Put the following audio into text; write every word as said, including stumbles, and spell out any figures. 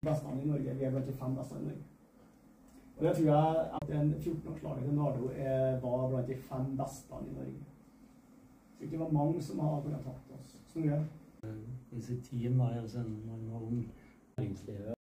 bestene i Norge. Vi er blant de fem bestene i Norge. Og det tror jeg at en fjorten-årslaget til Nardo var blant de fem bestene i Norge. Jeg tror ikke det var mange som har kunnet tatt oss. Snorre? Disse team, da, altså, når man var ung, næringslivet